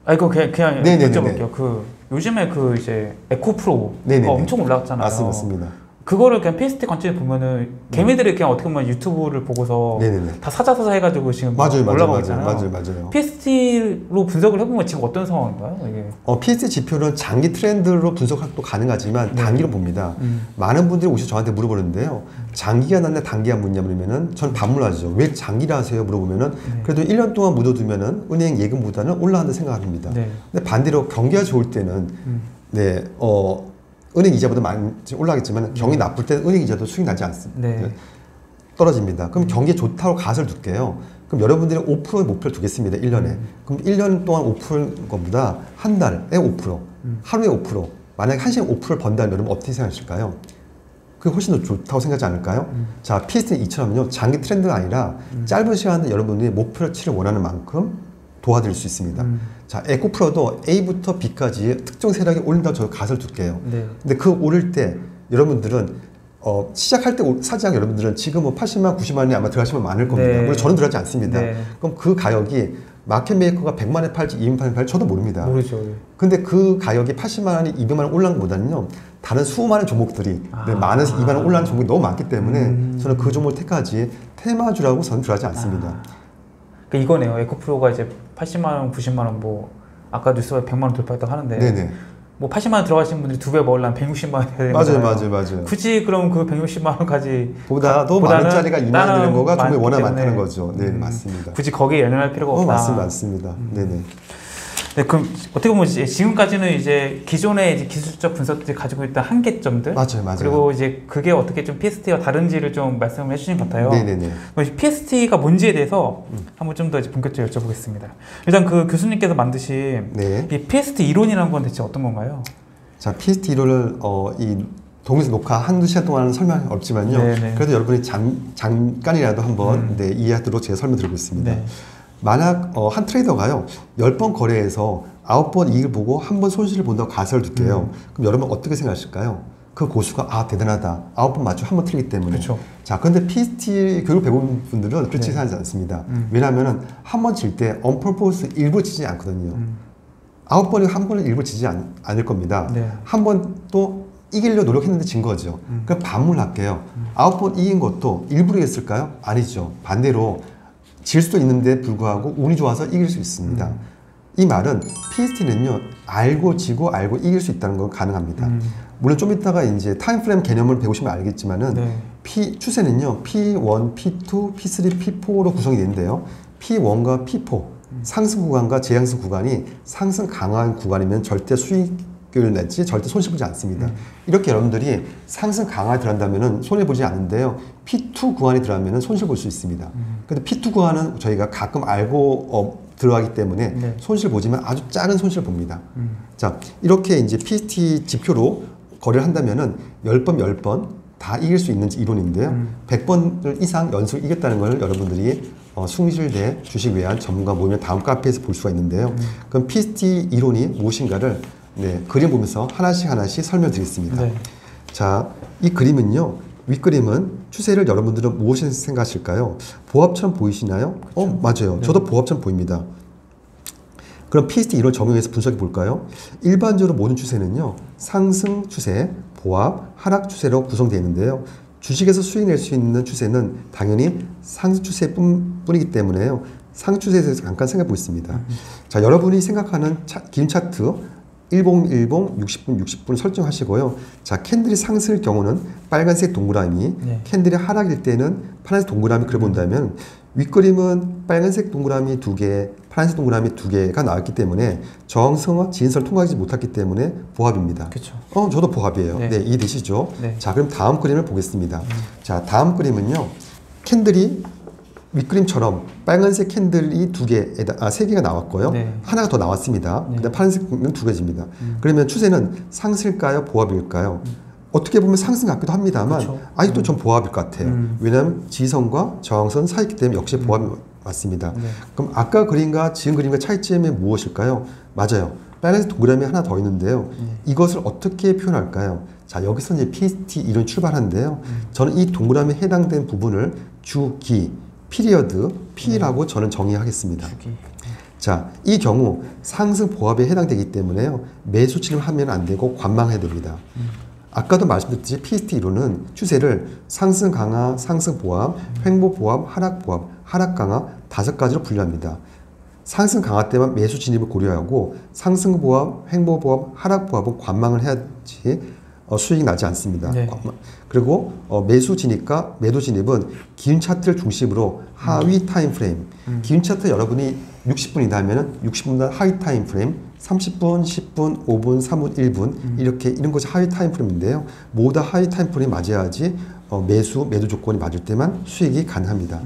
아 이거 그냥 네네네네. 여쭤볼게요. 그 요즘에 그 이제 에코프로가 네네네. 엄청 올라왔잖아요. 맞습니다. 그거를 그냥 PST 관점에 보면은 개미들이 그냥 어떻게 보면 유튜브를 보고서 네네네. 다 사자사자 해가지고 지금 올라가고 있잖아요. 맞아요. PST로 분석을 해보면 지금 어떤 상황인가요? 이게? PST 지표는 장기 트렌드로 분석도 가능하지만 네. 단기로 봅니다. 많은 분들이 오셔서 저한테 물어보는데요. 장기가 낫냐 단기가 묻냐 물으면은 전 반문하죠. 왜 장기라 하세요? 물어보면은 그래도 1년 동안 묻어두면은 은행 예금보다는 올라간다 생각합니다. 네. 근데 반대로 경기가 좋을 때는 네, 은행 이자보다 많이 올라가겠지만 경기 나쁠 때는 은행 이자도 수익 나지 않습니다. 네. 떨어집니다. 그럼 경기 좋다고 가설을 둘게요. 그럼 여러분들이 5%의 목표를 두겠습니다. 1년에. 그럼 1년 동안 5%인 것보다 한 달에 5%, 하루에 5%, 만약에 한 시간에 5%를 번다면 여러분 어떻게 생각하실까요? 그게 훨씬 더 좋다고 생각하지 않을까요? 자, PST는 이처럼요. 장기 트렌드가 아니라 짧은 시간에 여러분들이 목표치를 원하는 만큼 도와드릴 수 있습니다. 자, 에코프로도 A부터 B까지 특정 세력이 오른다고 저 가설을 둘게요. 네. 근데 그 오를 때 여러분들은 시작할 때 사지한 여러분들은 지금 뭐 80만, 90만 원이 아마 들어가시면 많을 겁니다. 네. 물론 저는 들어가지 않습니다. 네. 그럼 그 가격이 마켓 메이커가 100만 원에 팔지 200만 원에 팔지 저도 모릅니다. 모르죠. 근데 그 가격이 80만 원이 200만 원 올라간 것보다는요. 다른 수많은 종목들이 만원에서 2만 원 올라가는 종목이 너무 많기 때문에 저는 그 종목을 택하지 테마주라고 저는 들어가지 않습니다. 그러니까 이거네요. 에코프로가 이제 80만 원, 90만 원 뭐 아까 뉴스에 100만 원 돌파했다고 하는데 네네. 뭐 80만 원 들어가신 분들이 2배 먹으려면 160만 원 해야 되는 거잖아요. 맞아요. 굳이 그럼 그 160만 원까지 보다도 만 원짜리가 2만 원 되는 거가 종목이 워낙 많다는 거죠. 네, 맞습니다. 굳이 거기에 연연할 필요가 없다. 맞습니다. 네네. 네, 그럼 어떻게 보면 이제 지금까지는 이제 기존의 이제 기술적 분석들이 가지고 있던 한계점들, 맞아요. 그리고 이제 그게 어떻게 좀 PST와 다른지를 좀 말씀을 해주신 것 같아요. 네네네. PST가 뭔지에 대해서 한번 좀 더 본격적으로 여쭤보겠습니다. 일단 그 교수님께서 만드신 네. 이 PST 이론이라는 건 대체 어떤 건가요? 자, PST 이론을 이 동영상 녹화 한두 시간 동안은 설명이 없지만요. 네네. 그래도 여러분이 잠깐이라도 한번 이해하도록 제가 설명드리겠습니다. 네. 만약 한 트레이더가요 10번 거래해서 9번 이익을 보고 한 번 손실을 본다고 가설을 둘게요. 그럼 여러분 어떻게 생각하실까요? 그 고수가 대단하다. 9번 맞추고 한 번 틀리기 때문에. 그렇죠. 자, 근데 PST 교육 배운 분들은 그렇게 생각하지 않습니다. 왜냐하면 한 번 칠 때 언퍼포스 일부러 치지 않거든요. 9번이 한 번은 일부러 치지 않을 겁니다. 네. 한 번 또 이기려고 노력했는데 진 거죠. 그럼 반문할게요. 9번 이긴 것도 일부러 했을까요? 아니죠. 반대로 질 수도 있는데 불구하고 운이 좋아서 이길 수 있습니다. 이 말은 PST는요 알고 지고 알고 이길 수 있다는 건 가능합니다. 물론 좀 이따가 이제 타임프레임 개념을 배우시면 알겠지만은 네. 추세는요 P1, P2, P3, P4로 구성이 되는데요. P1과 P4 상승 구간과 재상승 구간이 상승 강한 구간이면 절대 수익을 냈지 절대 손실 보지 않습니다. 이렇게 여러분들이 상승 강하게 들어간다면 손해 보지 않는데요. P2 구간에 들어가면 손실 볼 수 있습니다. 근데 P2 구간은 저희가 가끔 알고 들어가기 때문에 네. 손실 보지만 아주 작은 손실을 봅니다. 자, 이렇게 이제 PST 지표로 거래를 한다면은 10번 다 이길 수 있는 이론인데요. 100번 이상 연속 이겼다는 걸 여러분들이 숭실대 주식 외환 전문가 모임의 다음 카페에서 볼 수가 있는데요. 그럼 PST 이론이 무엇인가를 그림 보면서 하나씩 설명드리겠습니다. 네. 자, 이 그림은요. 윗그림은 추세를 여러분들은 무엇을 생각하실까요? 보합처럼 보이시나요? 맞아요. 네. 저도 보합처럼 보입니다. 그럼 PST 이론 적용해서 분석해 볼까요? 일반적으로 모든 추세는요. 상승 추세, 보합, 하락 추세로 구성되어 있는데요. 주식에서 수익 낼 수 있는 추세는 당연히 상승 추세뿐이기 때문에요. 상승 추세에 대해서 잠깐 생각해 보겠습니다. 자, 여러분이 생각하는 긴 차트 1010, 60분 설정하시고요. 자, 캔들이 상승일 경우는 빨간색 동그라미, 캔들이 하락일 때는 파란색 동그라미 그려본다면 윗그림은 빨간색 동그라미 2개, 파란색 동그라미 2개가 나왔기 때문에 저항선과 지진선을 통과하지 못했기 때문에 보합입니다. 그렇죠. 저도 보합이에요. 네. 네, 이해되시죠? 네. 자, 그럼 다음 그림을 보겠습니다. 자, 다음 그림은요. 캔들이 윗그림처럼 빨간색 캔들이 3개가 나왔고요. 네. 하나가 더 나왔습니다. 네. 그다음 파란색은 2개입니다. 그러면 추세는 상승일까요? 보합일까요? 어떻게 보면 상승 같기도 합니다만 그쵸. 아직도 전 보합일 것 같아요. 왜냐하면 지지선과 저항선 사이기 때문에 역시 보합이 맞습니다. 네. 그럼 아까 그림과 지금 그림과 차이점이 무엇일까요? 맞아요. 빨간색 동그라미 하나 더 있는데요. 이것을 어떻게 표현할까요? 자, 여기서 이제 PST 이론이 출발하는데요. 저는 이 동그라미에 해당된 부분을 주기, 피리어드, P라고 저는 정의하겠습니다. 주기. 자, 이 경우 상승 보합에 해당되기 때문에요. 매수 진입하면 안 되고 관망해야 됩니다. 아까도 말씀드렸듯이 PST 이론은 추세를 상승 강화, 상승 보합, 횡보 보합, 하락 보합, 하락 강화 5가지로 분류합니다. 상승 강화 때만 매수 진입을 고려하고 상승 보합, 횡보 보합, 하락 보합은 관망을 해야지 수익이 나지 않습니다. 네. 그리고 매수 진입과 매도 진입은 긴 차트를 중심으로 하위 타임 프레임. 긴 차트 여러분이 60분이다 하면은 60분보다 하위 타임 프레임, 30분, 10분, 5분, 3분, 1분 이렇게 이런 것이 하위 타임 프레임인데요. 모두 다 하위 타임 프레임이 맞아야지 매도 조건이 맞을 때만 수익이 가능합니다.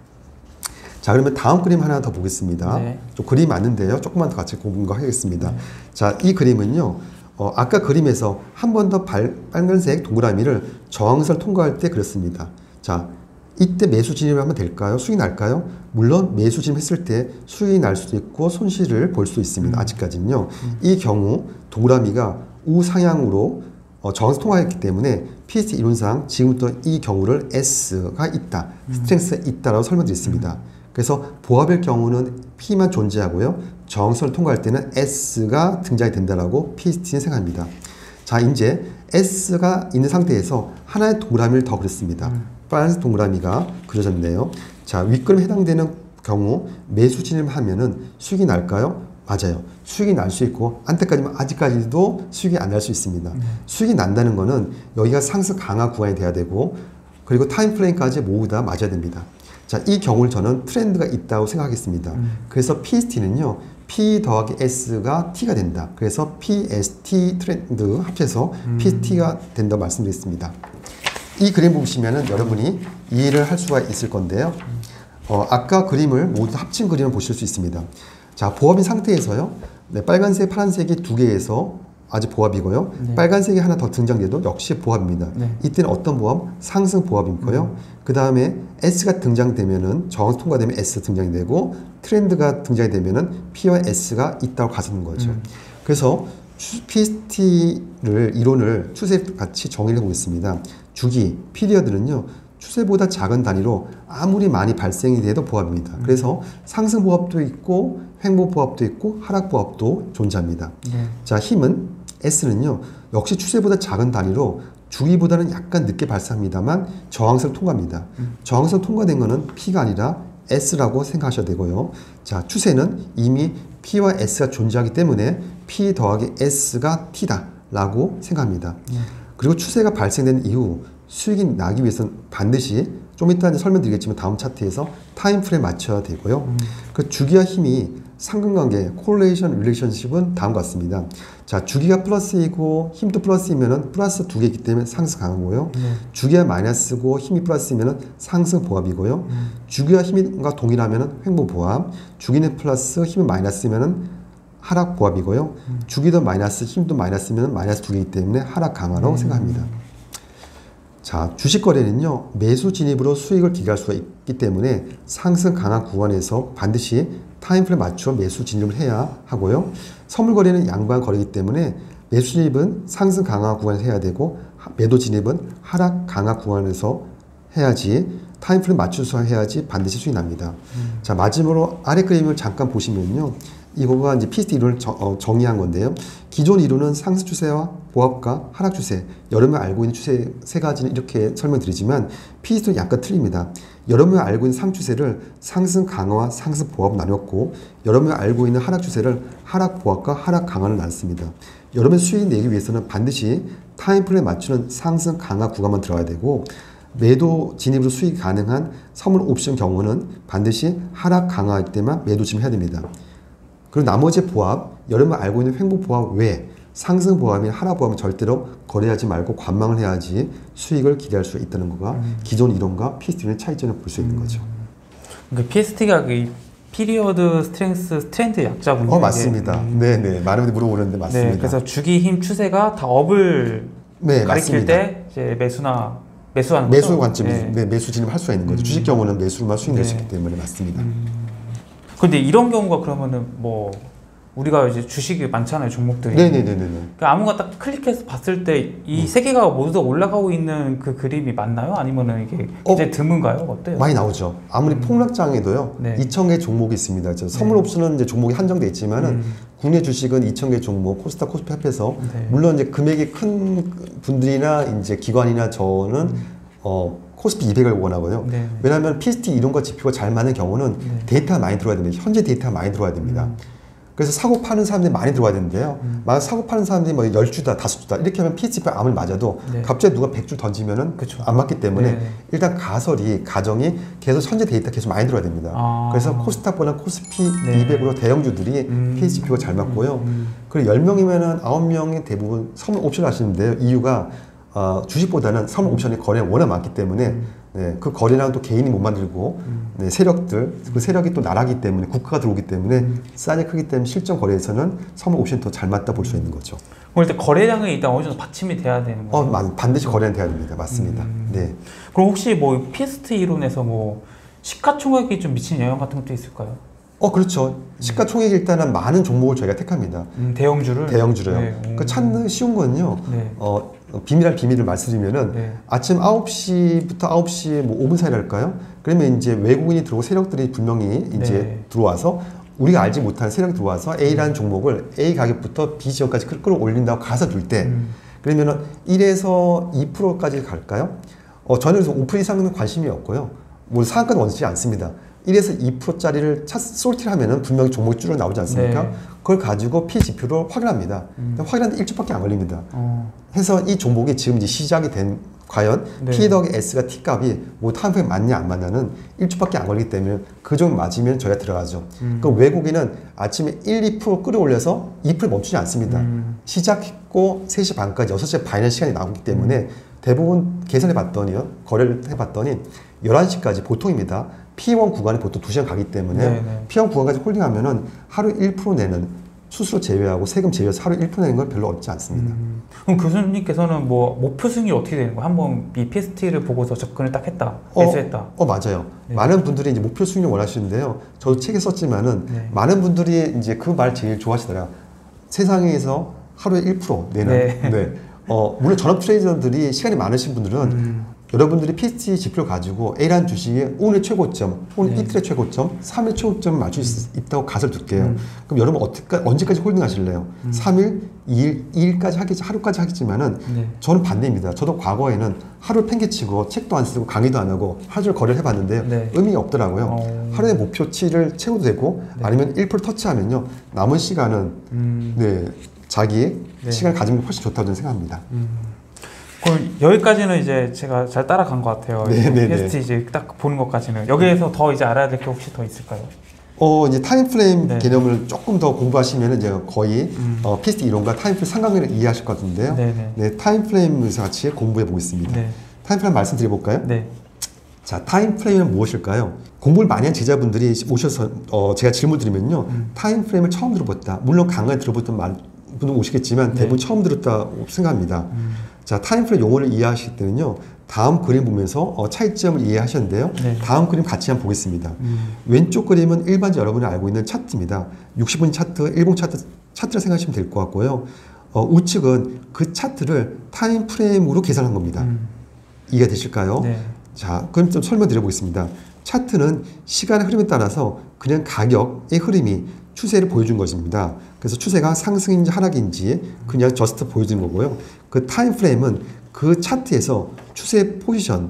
자, 그러면 다음 그림 하나 더 보겠습니다. 네. 좀 그림이 많은데요. 조금만 더 같이 공부하겠습니다. 자, 이 그림은요. 아까 그림에서 한 번 더 빨간색 동그라미를 저항선을 통과할 때 그렸습니다. 자, 이때 매수 진입을 하면 될까요? 수익이 날까요? 물론 매수 진입했을 때 수익이 날 수도 있고 손실을 볼 수도 있습니다. 아직까지는요. 이 경우 동그라미가 우상향으로 저항선 통과했기 때문에 PST 이론상 지금부터 이 경우를 S가 있다, 스트렝스가 있다라고 설명드렸습니다. 그래서 보합의 경우는 P만 존재하고요. 저항선을 통과할 때는 S가 등장이 된다라고 PST는 생각합니다. 자, 이제 S가 있는 상태에서 하나의 동그라미를 더 그렸습니다. 빨간색 동그라미가 그려졌네요. 자, 윗그림에 해당되는 경우 매수 진입하면은 수익이 날까요? 맞아요. 수익이 날 수 있고 안때까지만 아직까지도 수익이 안 날 수 있습니다. 수익이 난다는 거는 여기가 상승 강화 구간이 돼야 되고 그리고 타임 프레임까지 모두 다 맞아야 됩니다. 자, 이 경우를 저는 트렌드가 있다고 생각하겠습니다. 그래서 PST는요, P 더하기 S가 T가 된다. 그래서 PST 트렌드 합쳐서 PST가 된다고 말씀드렸습니다. 이 그림 보시면은 여러분이 이해를 할 수가 있을 건데요. 아까 그림을 모두 합친 그림을 보실 수 있습니다. 자, 보합인 상태에서요, 네, 빨간색, 파란색이 두 개에서 아직 보합이고요. 네. 빨간색이 하나 더 등장돼도 역시 보합입니다. 네. 이때는 어떤 보합? 상승 보합이고요. 그 다음에 S가 등장되면은 저항선 통과되면 S 등장이 되고 트렌드가 등장이 되면은 P와 S가 있다고 가서는 거죠. 그래서 PST를 이론을 추세 같이 정의를 해보겠습니다. 주기, 피리어드는요. 추세보다 작은 단위로 아무리 많이 발생이 돼도 보합입니다. 그래서 상승 보합도 있고 횡보 보합도 있고 하락 보합도 존재합니다. 네. 자, 힘은 S는요. 역시 추세보다 작은 단위로 주기보다는 약간 늦게 발생합니다만 저항선을 통과합니다. 저항선 통과된 거는 P가 아니라 S라고 생각하셔야 되고요. 자, 추세는 이미 P와 S가 존재하기 때문에 P 더하기 S가 T다 라고 생각합니다. 그리고 추세가 발생된 이후 수익이 나기 위해서는 반드시 좀 이따 이제 설명드리겠지만 다음 차트에서 타임프레임 맞춰야 되고요. 그 주기와 힘이 상관관계, correlation relationship은 다음과 같습니다. 자, 주기가 플러스이고 힘도 플러스이면은 플러스 두 개이기 때문에 상승 강하고요. 주기가 마이너스고 힘이 플러스이면은 상승 보합이고요. 주기와 힘과 동일하면은 횡보 보합, 주기는 플러스 힘이 마이너스이면은 하락 보합이고요. 주기도 마이너스, 힘도 마이너스이면 마이너스 두 개이기 때문에 하락 강화라고 생각합니다. 자, 주식 거래는요, 매수 진입으로 수익을 기대할 수가 있기 때문에 상승 강화 구간에서 반드시 타임프레임 맞춰 매수 진입을 해야 하고요. 선물 거래는 양방 거래이기 때문에 매수 진입은 상승 강화 구간에서 해야 되고 매도 진입은 하락 강화 구간에서 해야지 타임프레임 맞춰서 해야지 반드시 수익이 납니다. 자, 마지막으로 아래 그림을 잠깐 보시면요. 이거가 이제 PST 이론을 정의한 건데요. 기존 이론은 상승 추세와 보합과 하락 추세, 여러분이 알고 있는 추세 세 가지는 이렇게 설명드리지만 PST는 약간 틀립니다. 여러분이 알고 있는 상추세를 상승 강화와 상승 보합 나눴고 여러분이 알고 있는 하락 추세를 하락 보합과 하락 강화를 나눴습니다. 여러분 수익 내기 위해서는 반드시 타임프레임에 맞추는 상승 강화 구간만 들어가야 되고 매도 진입으로 수익이 가능한 선물 옵션 경우는 반드시 하락 강화이기 때문에 매도 진입해야 됩니다. 그리고 나머지 보합, 여러분이 알고 있는 횡보 보합 외에 상승 보합이나 하락 보합은 절대로 거래하지 말고 관망을 해야지 수익을 기대할 수 있다는 거가 기존 이론과 PST의 차이점을 볼 수 있는 거죠. 그 PST가 그 피리어드 스트렝스 트렌드 약자군요. 맞습니다. 네네. 많은 분들이 물어보는데 맞습니다. 네, 그래서 주기 힘 추세가 다 업을 네, 가리킬 맞습니다. 때 이제 매수하는 매수 거죠? 관점이 네. 매수 진입을 할 수가 있는 거죠. 주식 경우는 매수만 수익 낼 수 있기 때문에 맞습니다. 근데 이런 경우가 그러면은 뭐 우리가 이제 주식이 많잖아요, 종목들이. 네네네네. 그러니까 아무거나 딱 클릭해서 봤을 때 이 세 개가 모두 다 올라가고 있는 그 그림이 맞나요? 아니면은 이게 굉장히 드문가요? 어때요? 많이 나오죠. 아무리 폭락장에도요. 네. 2,000개 종목이 있습니다. 선물 옵션은 이제 종목이 한정돼 있지만은 국내 주식은 2,000개 종목 코스닥 코스피 합해서 네. 물론 이제 금액이 큰 분들이나 이제 기관이나 저는 코스피 200을 원하고요. 네. 왜냐하면 PST 이론과 지표가 잘 맞는 경우는 네. 데이터가 많이 들어와야 됩니다. 현재 데이터가 많이 들어와야 됩니다. 그래서 사고 파는 사람들이 많이 들어와야 되는데요. 만약 사고 파는 사람들이 뭐 10주다, 5주다 이렇게 하면 PST가 아무리 맞아도 네. 갑자기 누가 100주 던지면은 그쵸. 안 맞기 때문에 네. 일단 가정이 계속 현재 데이터 계속 많이 들어야 됩니다. 아. 그래서 코스닥보다 코스피 네. 200으로 대형주들이 PST표가 잘 맞고요. 그리고 10명이면은 9명이 대부분 선물 옵션을 하시는데요. 이유가 주식보다는 선물 옵션의 거래가 워낙 많기 때문에 네, 그 거래량 또 개인이 못 만들고 네, 세력들 그 세력이 또 나라기 때문에 국가가 들어오기 때문에 사이즈 크기 때문에 실전 거래에서는 선물 옵션이 더 잘 맞다 볼 수 있는 거죠. 그럼 일단 거래량이 일단 어느 정도 받침이 돼야 되는 거예요? 반드시 거래는 돼야 됩니다. 맞습니다. 네. 그럼 혹시 뭐 PST 이론에서 뭐 시가총액이 좀 미치는 영향 같은 것도 있을까요? 그렇죠. 시가총액이 일단은 많은 종목을 저희가 택합니다. 대형주를? 대형주로요. 네. 그 찾는 쉬운 건요. 네. 비밀을 말씀드리면은 네. 아침 9시부터 9시 뭐 5분 사이랄까요? 그러면 이제 외국인이 들어오고 세력들이 분명히 이제 네. 들어와서 우리가 알지 못한 세력이 들어와서 A라는 종목을 A 가격부터 B 지역까지 끌어올린다고 가서 둘 때 그러면은 1에서 2%까지 갈까요? 저는 그래서 5% 이상은 관심이 없고요. 뭐 상한가는 원치 않습니다. 1에서 2%짜리를 솔티를 하면은 분명히 종목이 줄어 나오지 않습니까? 네. 그걸 가지고 P 지표로 확인합니다. 확인하는데 1주밖에 안 걸립니다. 해서 이 종목이 지금 이제 시작이 된 과연 네. P 더하기 S가 T 값이 뭐 타임프레임 맞냐 안 맞냐는 1주밖에 안 걸리기 때문에 그 정도 맞으면 저희가 들어가죠. 그 외국인은 아침에 1, 2% 끌어올려서 2% 멈추지 않습니다. 시작했고 3시 반까지 6시 반이라는 시간이 나오기 때문에 대부분 계산해 봤더니요. 거래를 해봤더니 11시까지 보통입니다. P1 구간이 보통 2시간 가기 때문에 네네. P1 구간까지 홀딩하면은 하루 1% 내는 수수료 제외하고 세금 제외해서 하루 1% 내는 건 별로 어렵지 않습니다. 그럼 교수님께서는 뭐 목표 수익률이 어떻게 되는 거예요? 한번 이 PST를 보고서 접근을 딱 했다, 매수했다. 맞아요. 네. 많은 분들이 이제 목표 수익률 원하시는데요. 저도 책에 썼지만은 네. 많은 분들이 이제 그 말 제일 좋아하시더라고요. 세상에서 하루에 1% 내는. 네. 네. 물론 전업 트레이더들이 시간이 많으신 분들은 여러분들이 PST 지표를 가지고 A라는 주식의 오늘 최고점, 오늘 네. 이틀의 최고점, 3일 최고점을 맞출 수 있다고 가설 둘게요. 그럼 여러분 언제까지 홀딩 하실래요? 3일, 2일, 2일까지 하루까지 하겠지만은 네. 저는 반대입니다. 저도 과거에는 하루 팽개치고 책도 안 쓰고 강의도 안 하고 하루 종일 거래를 해봤는데요. 네. 의미가 없더라고요. 하루에 목표치를 채워도 되고 아니면 1% 터치하면요. 남은 시간은 네, 자기 네. 시간을 가지면 훨씬 좋다고 저는 생각합니다. 그럼 여기까지는 이제 제가 잘 따라간 것 같아요. 네네네. PST 이제 딱 보는 것까지는. 여기에서 더 이제 알아야 될 게 혹시 더 있을까요? 이제 타임프레임 네. 개념을 조금 더 공부하시면 이제 거의 PST 이론과 타임프레임 상관관계를 이해하실 것 같은데요. 네네. 네, 타임프레임에서 같이 공부해 보겠습니다. 네. 타임프레임 말씀드려 볼까요? 네. 자, 타임프레임은 무엇일까요? 공부를 많이 한 제자분들이 오셔서 제가 질문 드리면요. 타임프레임을 처음 들어봤다. 물론 강의에 들어봤던 분은 오시겠지만 대부분 처음 들었다고 생각합니다. 자, 타임프레임 용어를 이해하실 때는요. 다음 그림 보면서 차이점을 이해하셨는데요. 네. 다음 그림 같이 한번 보겠습니다. 왼쪽 그림은 일반적으로 여러분이 알고 있는 차트입니다. 60분 차트, 1분 차트를 생각하시면 될 것 같고요. 우측은 그 차트를 타임프레임으로 계산한 겁니다. 이해가 되실까요? 네. 자, 그럼 좀 설명드려 보겠습니다. 차트는 시간의 흐름에 따라서 그냥 가격의 흐름이 추세를 보여준 것입니다. 그래서 추세가 상승인지 하락인지 그냥 저스트 보여주는 거고요. 그 타임프레임은 그 차트에서 추세 포지션,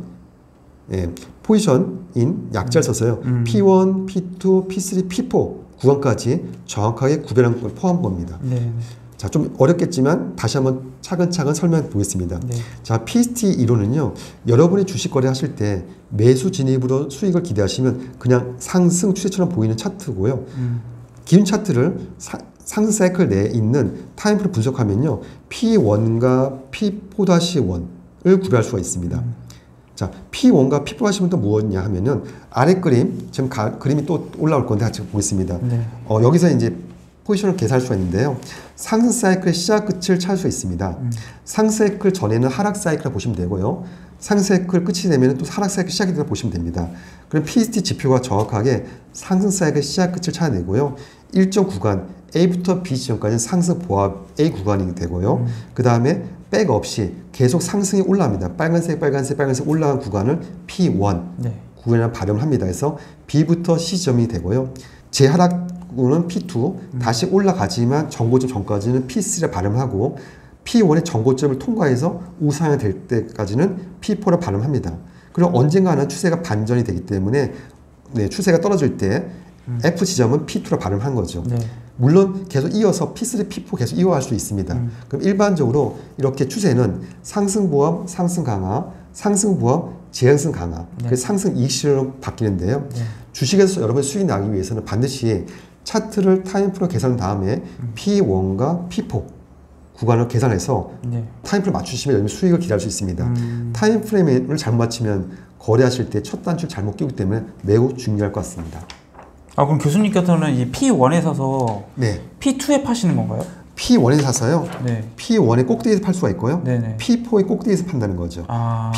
포지션인 약자를 써서요. P1, P2, P3, P4 구간까지 정확하게 구별한 걸 포함한 겁니다. 네. 자, 좀 어렵겠지만 다시 한번 차근차근 설명해 보겠습니다. 네. 자, PST 이론은요. 여러분이 주식 거래 하실 때 매수 진입으로 수익을 기대하시면 그냥 상승 추세처럼 보이는 차트고요. 기준 차트를 상승 사이클 내에 있는 타임프레임 분석하면요. P1과 P4-1을 구별할 수가 있습니다. 자, P1과 P4-1은 또 무엇이냐 하면은 아래 그림, 지금 그림이 또 올라올 건데 같이 보겠습니다. 네. 여기서 이제 포지션을 계산할 수가 있는데요. 상승 사이클의 시작 끝을 찾을 수 있습니다. 상승 사이클 전에는 하락 사이클을 보시면 되고요. 상승 사이클 끝이 되면 또 하락 사이클 시작이 된다 보시면 됩니다. 그럼 PST 지표가 정확하게 상승 사이클 시작 끝을 찾아내고요. 일정 구간 A부터 B 지점까지는 상승 보합 A 구간이 되고요. 그 다음에 백 없이 계속 상승이 올라갑니다. 빨간색, 빨간색, 빨간색 올라간 구간을 P1 네. 구간이라고 발음을 합니다. 그래서 B부터 C 지점이 되고요. 재하락구는 P2, 다시 올라가지만 정고점 전까지는 P3라 발음을 하고 P1의 정고점을 통과해서 우상향 될 때까지는 P4라 발음합니다. 그리고 언젠가는 추세가 반전이 되기 때문에 네, 추세가 떨어질 때 F 지점은 P2라 발음한 거죠. 네. 물론 계속 이어서 P3, P4 계속 이어갈 수 있습니다. 그럼 일반적으로 이렇게 추세는 상승 보합, 상승 강화, 상승 보합, 재상승 강화, 네. 그래서 상승 이익실로 바뀌는데요. 네. 주식에서 여러분 수익 나기 위해서는 반드시 차트를 타임프로 계산한 다음에 P1과 P4 구간을 계산해서 네. 타임프레임 맞추시면 여러분 수익을 기대할 수 있습니다. 타임프레임을 잘못 맞추면 거래하실 때 첫 단추를 잘못 끼우기 때문에 매우 중요할 것 같습니다. 아, 그럼 교수님께서는 이 P1에 사서 네, P2에 파시는 건가요? P1에 사서요. 네. P1의 꼭대기에서 팔 수가 있고요. 네네. P4의 꼭대기에서 판다는 거죠. 아.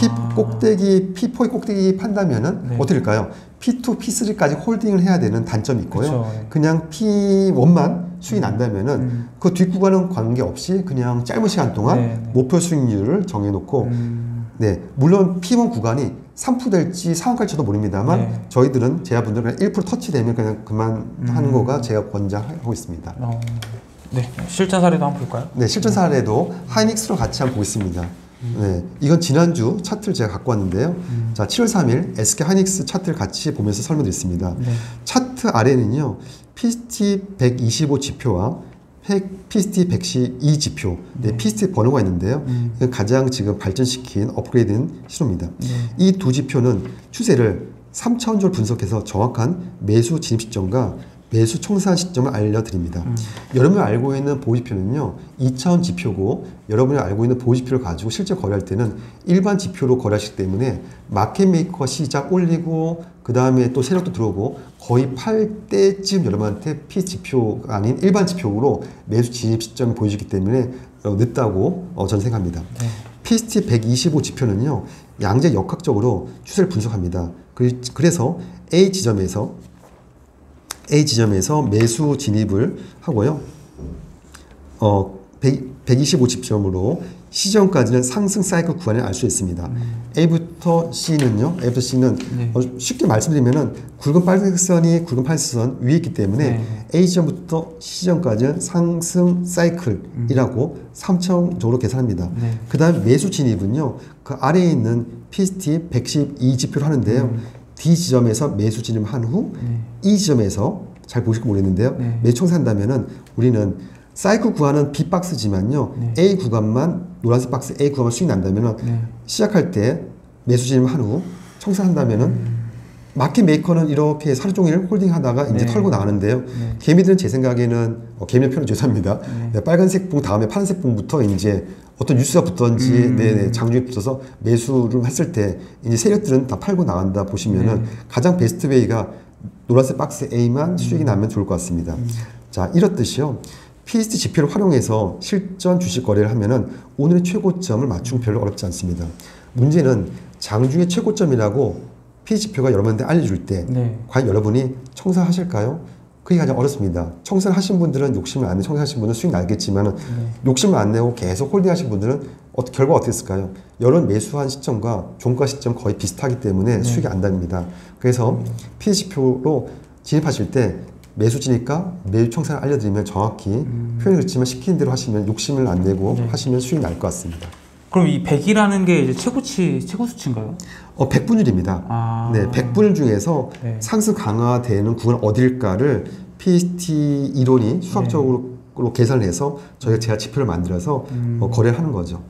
P4의 꼭대기 판다면은 네. 어떻게 될까요? P2, P3까지 홀딩을 해야 되는 단점이 있고요. 그쵸, 네. 그냥 P1만 수익이 난다면은 그 뒷구간은 관계없이 그냥 짧은 시간 동안 네, 네. 목표 수익률을 정해놓고 네, 물론 P1 구간이 3% 될지 상한갈지도 모릅니다만 네. 저희들은 제자분들은 1% 터치되면 그냥 그만하는 거가 제가 권장하고 있습니다. 네. 실전 사례도 한번 볼까요? 네, 실전 사례도 하이닉스로 같이 한번 보겠습니다. 네, 이건 지난주 차트를 제가 갖고 왔는데요. 자, 7월 3일 SK 하이닉스 차트를 같이 보면서 설명드렸습니다. 네. 차트 아래는요, PST 125 지표와 PST 112 지표, 네, PST 번호가 있는데요. 이건 가장 지금 발전시킨 업그레이드된 신호입니다. 이 두 지표는 추세를 3차원적으로 분석해서 정확한 매수 진입 시점과 매수 청산 시점을 알려드립니다. 여러분이 알고 있는 보호지표는요 2차원 지표고 여러분이 알고 있는 보호지표를 가지고 실제 거래할 때는 일반 지표로 거래하시기 때문에 마켓메이커 시작 올리고 그 다음에 또 세력도 들어오고 거의 팔 때쯤 여러분한테 P 지표가 아닌 일반 지표로 매수 진입 시점이 보여지기 때문에 늦다고 저는 생각합니다. 네. PST 125 지표는요 양재 역학적으로 추세를 분석합니다. 그래서 A 지점에서 매수 진입을 하고요. 125 지점으로 시점까지는 상승 사이클 구간을 알 수 있습니다. A부터 C는 네. 쉽게 말씀드리면은 굵은 빨간색 선이 굵은 파란색 선 위에 있기 때문에 네. A 지점부터 C 지점까지는 상승 사이클이라고 3차원적으로 계산합니다. 네. 그 다음 매수 진입은요. 그 아래에 있는 PST 112 지표를 하는데요. D 지점에서 매수 진입한 후 E 지점에서 잘 보실지 모르겠는데요. 네. 매수 청산한다면은 우리는 사이클 구간은 B 박스지만요. 네. A 구간만 노란색 박스 A 구간만 수익 난다면은 네. 시작할 때 매수 진입한 후 청산한다면은 마켓 메이커는 이렇게 하루 종일 홀딩하다가 이제 네. 털고 나가는데요. 네. 개미들은 제 생각에는 개미의 표현 죄송합니다. 네. 빨간색 봉 다음에 파란색 봉부터 이제 어떤 뉴스가 붙던지 장중에 붙어서 매수를 했을 때 이제 세력들은 다 팔고 나간다 보시면은 가장 베스트 웨이가 노란색 박스 A만 수익이 나면 좋을 것 같습니다. 자, 이렇듯이요. PST 지표를 활용해서 실전 주식 거래를 하면은 오늘의 최고점을 맞추기 별로 어렵지 않습니다. 문제는 장중의 최고점이라고 PST 지표가 여러분한테 알려줄 때 네. 과연 여러분이 청산하실까요? 그게 가장 어렵습니다. 청산하신 분들은 욕심을 안 내고 청산하신 분들은 수익 나겠지만은 욕심을 안 내고 계속 홀딩하신 분들은 결과가 어떻게 됐을까요? 여론 매수한 시점과 종가 시점 거의 비슷하기 때문에 수익이 안 답니다. 그래서 PST 지표로 진입하실 때 매수 진입과 매수 청산을 알려드리면 정확히 표현이 그렇지만 시키는 대로 하시면 욕심을 안 내고 하시면 수익이 날 것 같습니다. 그럼 이 100이라는 게 이제 최고 수치인가요? 100분율입니다. 아. 네, 100분율 중에서 네. 상승 강화되는 구간 어딜까를 PST 이론이 수학적으로 계산을 해서 제가 지표를 만들어서 거래를 하는 거죠.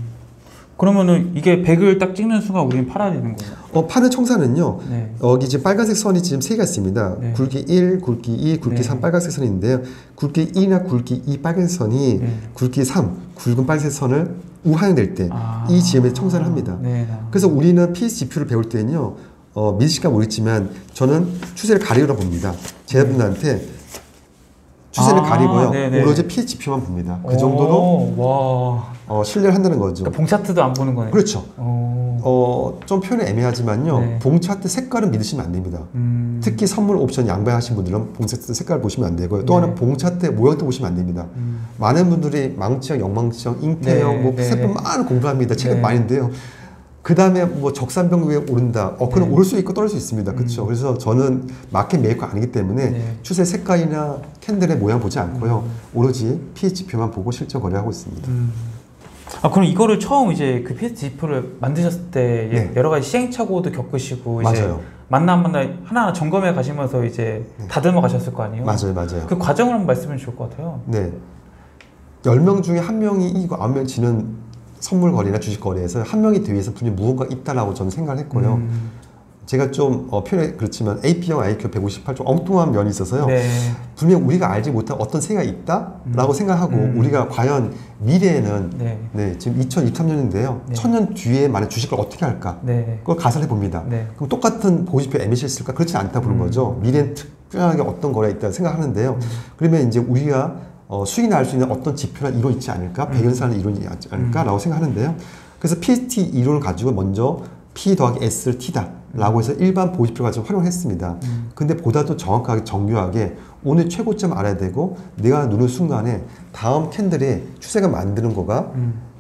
그러면은 이게 100을 딱 찍는 순간 우리는 팔아야 되는 거예요? 파는 청산은요. 네. 여기 지금 빨간색 선이 지금 3개가 있습니다. 네. 굵기 1, 굵기 2, 굵기 네. 3 빨간색 선이 있는데요. 굵기 2나 굵기 2 빨간색 선이 굵기 3 굵은 빨간색 선을 우하향될 때 이 지점에 청산을 합니다. 네. 그래서 우리는 PS 지표를 배울 때는요. 민식가 모르겠지만 저는 추세를 가리려 봅니다. 제자분들한테 추세는 가리고요. 네네. 오로지 피해 지표만 봅니다. 그 정도로 와. 신뢰를 한다는 거죠. 그러니까 봉 차트도 안 보는 거네요. 그렇죠. 좀 표현이 애매하지만요. 네. 봉 차트 색깔은 믿으시면 안 됩니다. 특히 선물 옵션 양방하신 분들은 봉 차트 색깔 보시면 안 되고요. 또 네. 하나 봉 차트의 모양도 보시면 안 됩니다. 많은 분들이 망치형, 영망치형, 잉태형, 네, 뭐 네. 세분 많은 공부합니다. 책 네. 많은데요. 그 다음에 뭐 적산병 위에 오른다. 그럼 네. 오를 수 있고 떨어질 수 있습니다. 그렇죠. 그래서 저는 마켓 메이커가 아니기 때문에 네. 추세 색깔이나 캔들의 모양 보지 않고요. 오로지 피해 지표만 보고 실제 거래하고 있습니다. 그럼 이거를 처음 이제 그 PS 지표를 만드셨을 때 네. 여러 가지 시행착오도 겪으시고 이제 맞아요. 만나 하나하나 점검해 가시면서 이제 다듬어 가셨을 거 아니에요? 맞아요. 그 과정을 한번 말씀해 주실 것 같아요. 네. 10명 중에 1명이 이기고 9명 지는 선물 거래나 주식 거래에서 1명이 대위에서 분명히 무언가 있다라고 저는 생각을 했고요. 제가 좀 표현이 그렇지만 AP형 IQ 158 좀 엉뚱한 면이 있어서요. 네. 분명 우리가 알지 못한 어떤 세계가 있다라고 생각하고 우리가 과연 미래에는 네. 지금 2023년인데요. 네. 1000년 뒤에 만약 주식을 어떻게 할까? 네. 그걸 가설해 봅니다. 네. 그럼 똑같은 보고지표 MAC가 있을까? 그렇지 않다 보는 거죠. 미래엔 특별하게 어떤 거래가 있다 생각하는데요. 그러면 이제 우리가 수익이 날 수 있는 어떤 지표나 이론이 있지 않을까? 배경사는 이론이 있지 않을까라고 생각하는데요. 그래서 PST 이론을 가지고 먼저 P 더하기 S를 T다 라고 해서 일반 보고지표를 가지고 활용을 했습니다. 근데 보다도 정확하게 정교하게 오늘 최고점 알아야 되고 내가 누른 순간에 다음 캔들의 추세가 만드는 거가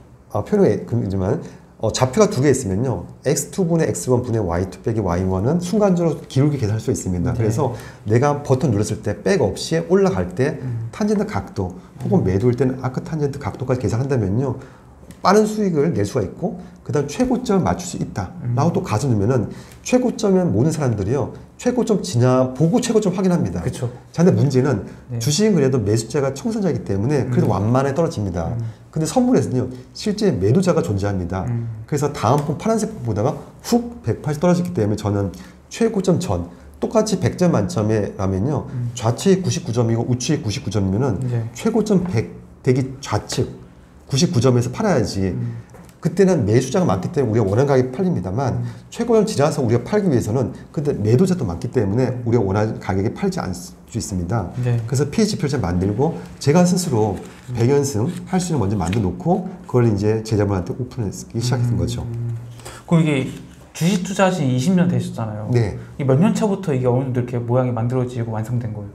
표현이 그지만 좌표가 두 개 있으면요. x2분의 x1 분의 y2 빼기 y1은 순간적으로 기울기 계산할 수 있습니다. 네. 그래서 내가 버튼 눌렀을 때 백 없이 올라갈 때 탄젠트 각도 혹은 매도일 때는 아크 탄젠트 각도까지 계산한다면요. 빠른 수익을 낼 수가 있고 그 다음 최고점을 맞출 수 있다 라고 또 가서 넣으면은 최고점은 모든 사람들이요 최고점 지나 보고 최고점 확인합니다. 그렇죠. 자, 근데 문제는 네. 주식은 그래도 매수자가 청산자이기 때문에 그래도 완만에 떨어집니다. 근데 선물에서는요 실제 매도자가 존재합니다. 그래서 다음 번 파란색 번 보다가 훅 180 떨어졌기 때문에 저는 최고점 전 똑같이 100점 만점에 라면요 좌측이 99점이고 우측이 99점이면은 네. 최고점 100 대기 좌측 99점에서 팔아야지. 그때는 매수자가 많기 때문에 우리가 원하는 가격에 팔립니다만 최고점 지나서 우리가 팔기 위해서는 근데 매도자도 많기 때문에 우리가 원하는 가격에 팔지 않을 수 있습니다. 네. 그래서 피해 지표를 잘 만들고 제가 스스로 100연승 할 수 있는 먼저 만들어 놓고 그걸 이제 제자분한테 오픈하기 시작했던 거죠. 그럼 이게 주식 투자하신 20년 되셨잖아요. 네. 몇 년 차부터 이게 어느 정도 이렇게 모양이 만들어지고 완성된 거예요?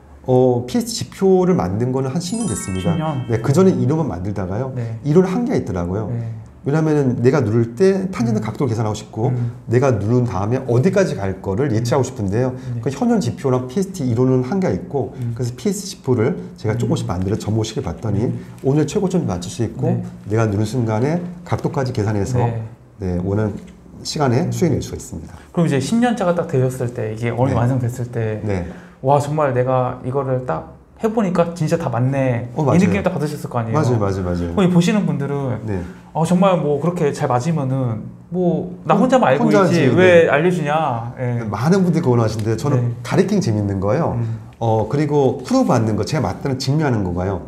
PS 지표를 만든 거는 한 10년 됐습니다. 10년? 네, 그 전에 이론만 만들다가요. 네. 이론 한계가 있더라고요. 네. 왜냐하면 내가 누를 때 탄젠트 각도를 계산하고 싶고 내가 누른 다음에 어디까지 갈 거를 예측하고 싶은데요. 그 현현 지표랑 PST 이론은 한계가 있고 그래서 PS 지표를 제가 조금씩 만들어 접목시켜 봤더니 오늘 최고점 맞출 수 있고 네. 내가 누른 순간에 각도까지 계산해서 네. 네, 원하는 시간에 수익 낼 수가 있습니다. 그럼 이제 10년차가 딱 되셨을 때 이게 어느 네. 완성됐을 때 네. 와 정말 내가 이거를 딱 해보니까 진짜 다 맞네 맞아요. 이 느낌 딱 받으셨을 거 아니에요? 맞아요. 그럼 이 보시는 분들은 네. 정말 뭐 그렇게 잘 맞으면은 뭐 나 혼자만 알고 혼자지, 있지 왜 알려주냐? 예. 많은 분들이 그거 원하시는데 저는 네. 가리킹 재밌는 거예요. 그리고 프로 받는 거 제가 맞다는 증명하는 건가요?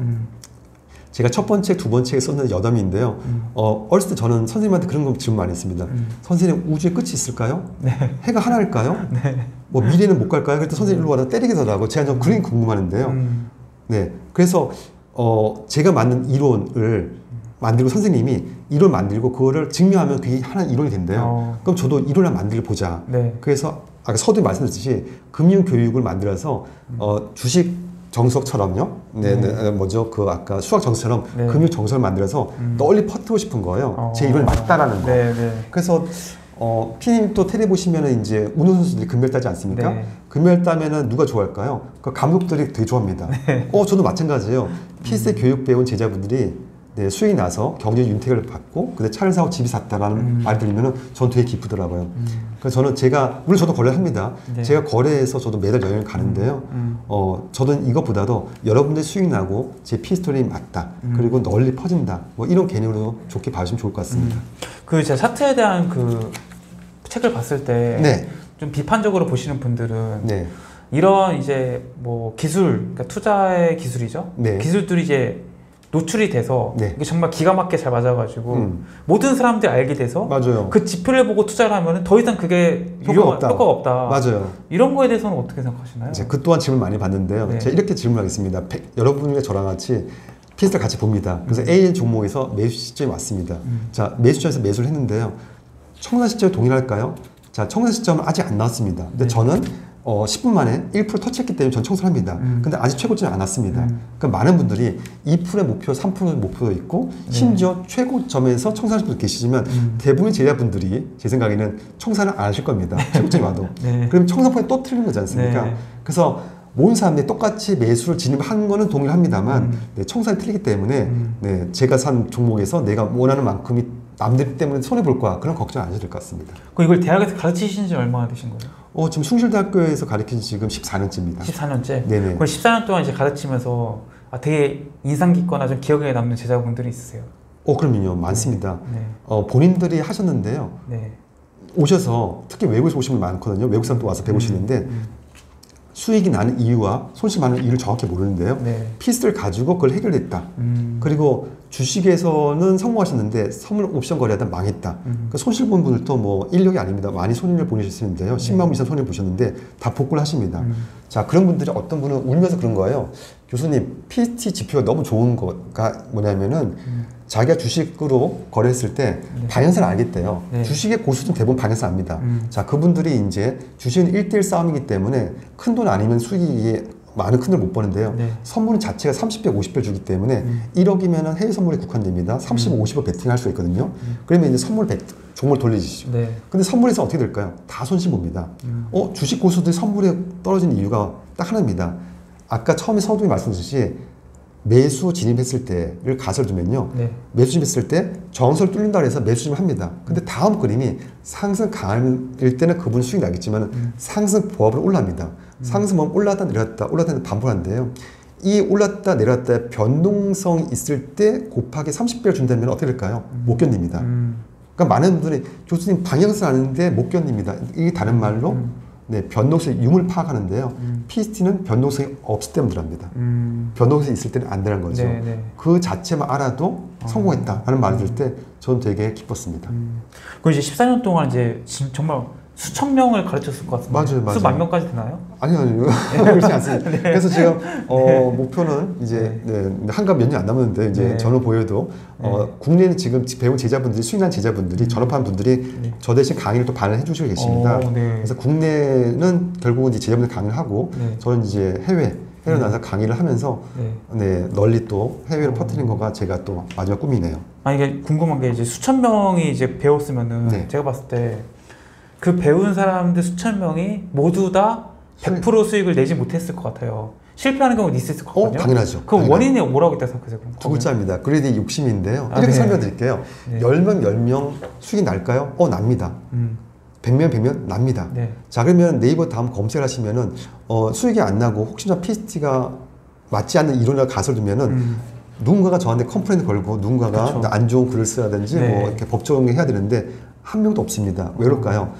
제가 첫 번째, 두 번째에 썼는 여담인데요. 어렸을 때 저는 선생님한테 그런 거 질문 많이 했습니다. 선생님, 우주에 끝이 있을까요? 네. 해가 하나일까요? 네. 뭐 미래는 못 갈까요? 그랬더니 선생님 일로 와서 때리겠더라고. 제가 좀 그런 게 궁금한데요. 네. 그래서 제가 만든 이론을 만들고 선생님이 이론 만들고 그거를 증명하면 그게 하나의 이론이 된대요. 그럼 저도 이론을 만들어 보자. 네. 그래서 아까 서두에 말씀드렸듯이 금융 교육을 만들어서 주식 정석처럼요. 뭐죠? 그 아까 수학 정석처럼 네. 금융 정석을 만들어서 널리 퍼뜨리고 싶은 거예요. 제 이론이 맞다라는 거. 네. 그래서 피디님 또 텔레 보시면은 이제 운동선수들이 금메달 따지 않습니까? 네. 금메달 따면은 누가 좋아할까요? 그 감독들이 되게 좋아합니다. 저도 마찬가지예요. PS 교육 배운 제자분들이 네, 수익이 나서 경제 윤택을 받고 근데 차를 사고 집이 샀다라는 말 들으면은 전 되게 기쁘더라고요. 그래서 저는 물론 저도 거래를 합니다. 네. 제가 거래해서 저도 매달 여행을 가는데요. 저는 이것보다도 여러분들 수익 나고 제 피스토리 맞다. 그리고 널리 퍼진다. 뭐 이런 개념으로 좋게 봐주시면 좋을 것 같습니다. 그 제가 차트에 대한 그 책을 봤을 때 네. 좀 비판적으로 보시는 분들은 네. 이런 이제 뭐 기술, 그러니까 투자의 기술이죠. 네. 기술들이 이제 노출이 돼서 네. 이게 정말 기가 막히게 잘 맞아가지고 모든 사람들이 알게 돼서 맞아요. 그 지표를 보고 투자를 하면 더 이상 그게 효과가 없다. 맞아요. 이런 거에 대해서는 어떻게 생각하시나요? 이제 그 또한 질문 많이 받는데요. 네. 제가 이렇게 질문하겠습니다. 여러분과 저랑 같이 피스를 같이 봅니다. 그래서 A 종목에서 매수 시점이 왔습니다. 자, 매수 시점에서 매수를 했는데요. 청산 시점에 동일할까요? 자, 청산 시점은 아직 안 나왔습니다. 근데 저는 10분 만에 1% 터치했기 때문에 전 청소를 합니다. 근데 아직 최고점이 안 왔습니다. 그러니까 많은 분들이 2%의 목표, 3%의 목표도 있고 심지어 최고점에서 청산하시는 분도 계시지만 대부분의 제자분들이 제 생각에는 청산을 안 하실 겁니다. 최고점이 와도. 네. 그럼 청산폭이 또 틀린 거지 않습니까? 네. 그래서 모든 사람들이 똑같이 매수를 진입하는 거는 동일합니다만 네, 청산이 틀리기 때문에 네, 제가 산 종목에서 내가 원하는 만큼이 남들 때문에 손해볼 거야 그런 걱정 안 하셔도 될 것 같습니다. 그럼 이걸 대학에서 가르치신 지 얼마나 되신 거예요? 지금 숭실대학교에서 가르친 지 지금 14년째입니다. 14년째? 네네. 그럼 14년 동안 이제 가르치면서 되게 인상 깊거나 좀 기억에 남는 제자분들이 있으세요? 그럼요. 많습니다. 네. 본인들이 하셨는데요. 네. 오셔서 특히 외국에서 오신 분 많거든요. 외국 사람도 와서 배우시는데 수익이 나는 이유와 손실 나는 이유를 정확히 모르는데요. 네. 피스를 가지고 그걸 해결했다. 그리고 주식에서는 성공하셨는데 선물 옵션 거래하다 망했다. 그 손실 본 분들도 뭐 인력이 아닙니다. 많이 손해를 보내셨는데요. 10만 원 이상 손해 보셨는데 다 복구를 하십니다. 자, 그런 분들이 어떤 분은 울면서 그런 거예요. 교수님, PST 지표가 너무 좋은 거가 뭐냐면은 자기가 주식으로 거래했을 때 방향성을 알겠대요. 네. 주식의 고수는 대부분 방향성 압니다. 자, 그분들이 이제 주식은 1대1 싸움이기 때문에 큰 돈 아니면 수익이 많은 큰 돈을 못 버는데요. 네. 선물은 자체가 30배, 50배 주기 때문에 1억이면 해외 선물에 국한됩니다. 30, 50억 베팅할 수 있거든요. 그러면 이제 선물 종목을 돌리시죠. 네. 근데 선물에서 어떻게 될까요? 다 손실 봅니다. 주식 고수들이 선물에 떨어지는 이유가 딱 하나입니다. 아까 처음에 서두에 말씀드렸듯이 매수 진입했을 때를 가설을 두면요. 네. 매수 진입했을 때 정석을 뚫린다 해서 매수 진입을 합니다. 근데 다음 그림이 상승 강일 때는 그분 수익이 나겠지만 상승 보합으로 올라갑니다. 상승 보합 올랐다 내렸다 올랐다 내렸다 반복하는데요. 이 올랐다 내렸다 변동성이 있을 때 곱하기 30배를 준다면 어떻게 될까요? 못 견딥니다. 그러니까 많은 분들이 교수님 방향성 아는데 못 견딥니다. 이게 다른 말로 네, 변동성의 유무를 파악하는데요. PST는 변동성이 없을 때만 들어갑니다. 변동성이 있을 때는 안 되는 거죠. 네, 네. 그 자체만 알아도 성공했다라는 말을 들을 때 저는 되게 기뻤습니다. 그럼 이제 14년 동안 이제 정말 수천 명을 가르쳤을 것 같은데 맞아요. 수만 명까지 되나요? 아니요. 그렇지 않습니다. 네. 그래서 지금 목표는 이제 한가 몇 년 안 남았는데 이제 네. 전후 보여도 국내는 지금 배운 제자분들이 수익난 제자분들이 졸업한 분들이 저 대신 강의를 또 반을 해주시고 계십니다. 네. 그래서 국내는 결국은 이제 제자분들 강의를 하고 네. 저는 이제 해외로 나서 강의를 하면서 널리 또 해외로 퍼뜨리는 거가 제가 또 마지막 꿈이네요. 이게 궁금한 게 이제 수천 명이 이제 배웠으면은 네. 제가 봤을 때 그 배운 사람들 수천 명이 모두 다 100% 수익을 내지 못했을 것 같아요. 실패하는 경우도 있을 것 같거든요. 당연하죠. 그 원인이 뭐라고 있다 생각하세요? 그럼? 두 글자입니다. 그레이드 욕심인데요. 이렇게 네. 설명드릴게요. 네. 10명 수익이 날까요? 납니다. 100명 납니다. 네. 자, 그러면 네이버 다음 검색을 하시면은 수익이 안 나고 혹시나 PST가 맞지 않는 이론이나 가설을 두면은 누군가가 저한테 컴플레인을 걸고 누군가가 그렇죠. 안 좋은 글을 써야든지 네. 뭐 이렇게 법적응을 해야 되는데 한 명도 없습니다. 왜 그럴까요?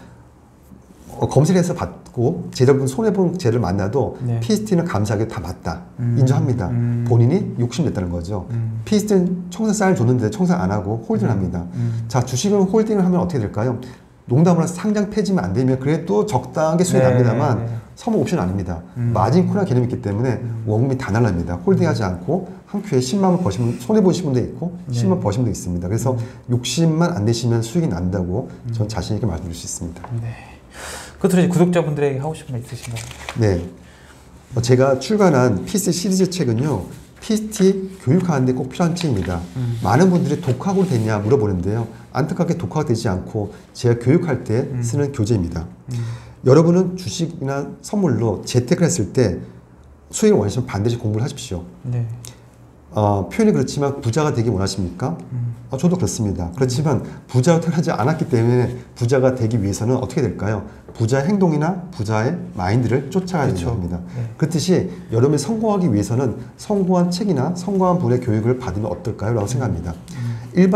검색해서 받고 제자분 손해본 쟤를 만나도 네. PST는 감사하게 다 맞다. 인정합니다. 본인이 욕심냈다는 거죠. PST는 청산 사인을 줬는데 청산 안 하고 홀딩을 합니다. 자, 주식은 홀딩을 하면 어떻게 될까요? 농담으로 상장 폐지면 안 되면 그래도 적당하게 수익이 네. 납니다만 선물 옵션 아닙니다. 마진 콜이라는 개념이 있기 때문에 원금이 다 날랍니다. 홀딩하지 않고 한 큐에 10만 원 버시면 손해보신 분도 있고 10만 원 버신 분도 있습니다. 그래서 욕심만 안 내시면 수익이 난다고 전 자신 있게 말씀드릴 수 있습니다. 네. 끝으로 이제 구독자분들에게 하고 싶은 말 있으신가요? 네. 제가 출간한 PST 시리즈 책은요. PST 교육하는데 꼭 필요한 책입니다. 많은 분들이 독학으로 됐냐 물어보는데요. 안타깝게 독학되지 않고 제가 교육할 때 쓰는 교재입니다. 여러분은 주식이나 선물로 재테크를 했을 때 수익을 원하시면 반드시 공부를 하십시오. 네. 표현이 그렇지만 부자가 되기 원하십니까? 저도 그렇습니다. 그렇지만 부자로 태어나지 않았기 때문에 부자가 되기 위해서는 어떻게 될까요? 부자의 행동이나 부자의 마인드를 쫓아가야 그렇죠. 됩니다. 네. 그렇듯이 여러분이 성공하기 위해서는 성공한 책이나 성공한 분의 교육을 받으면 어떨까요? 라고 생각합니다. 일반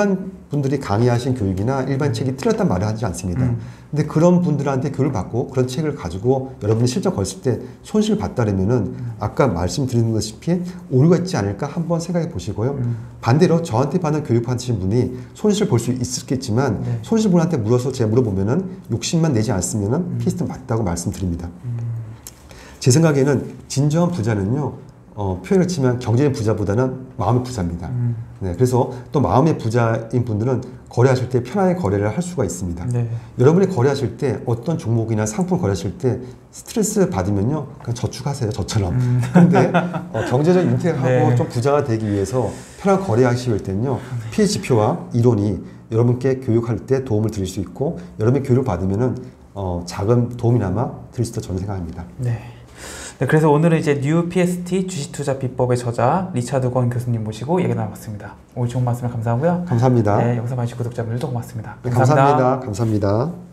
분들이 강의하신 교육이나 일반 책이 틀렸단 말을 하지 않습니다. 근데 그런 분들한테 교육을 받고 그런 책을 가지고 여러분이 실전 걸었을 때 손실을 봤다면은 아까 말씀드린 것이피 오류가 있지 않을까 한번 생각해 보시고요. 반대로 저한테 받는 교육 받으신 분이 손실을 볼 수 있었겠지만 네. 손실 분한테 물어서 제가 물어보면은 욕심만 내지 않으면은 피스트 맞다고 말씀드립니다. 제 생각에는 진정한 부자는요. 표현을 치면 경제적 부자보다는 마음의 부자입니다. 네, 그래서 또 마음의 부자인 분들은 거래하실 때 편하게 거래를 할 수가 있습니다. 네. 여러분이 거래하실 때 어떤 종목이나 상품을 거래하실 때 스트레스 받으면요 그냥 저축하세요 저처럼. 근데 경제적 인택하고 네. 좀 부자가 되기 위해서 편하게 거래하실 때는요 피해 지표와 이론이 여러분께 교육할 때 도움을 드릴 수 있고 여러분이 교육을 받으면은 작은 도움이나마 드릴 수 있다고 저는 생각합니다. 네. 네, 그래서 오늘은 이제 뉴 PST 주식투자 비법의 저자 리차드 권 교수님 모시고 얘기 나눠봤습니다. 오늘 좋은 말씀을 감사하고요. 감사합니다. 네, 영상 봐주신 구독자분들도 고맙습니다. 네, 감사합니다. 감사합니다.